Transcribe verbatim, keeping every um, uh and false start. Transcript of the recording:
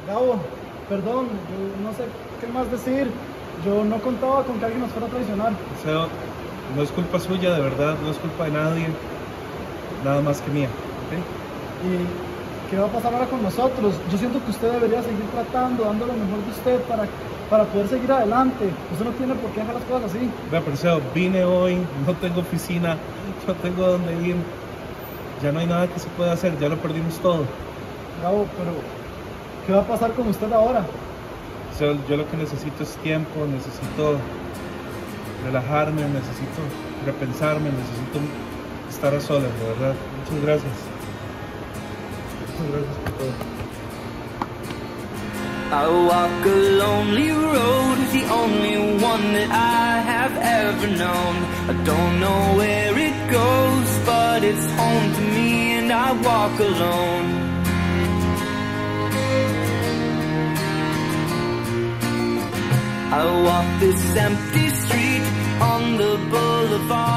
Gabo, perdón, yo no sé qué más decir. Yo no contaba con que alguien nos fuera a traicionar. Liceo, no es culpa suya, de verdad, no es culpa de nadie, nada más que mía, ¿ok? ¿Y qué va a pasar ahora con nosotros? Yo siento que usted debería seguir tratando, dando lo mejor de usted para, para poder seguir adelante. Usted no tiene por qué dejar las cosas así. Vea, Perseo, vine hoy, no tengo oficina, no tengo dónde ir, ya no hay nada que se pueda hacer, ya lo perdimos todo. Gabo, pero ¿qué va a pasar con usted ahora? Yo, yo lo que necesito es tiempo, necesito relajarme, necesito repensarme, necesito estar a solas, de verdad. Muchas gracias. Muchas gracias por todo. I walk a lonely road, the only one that I have ever known. I don't know where it goes, but it's home to me and I walk alone. I walk this empty street on the boulevard.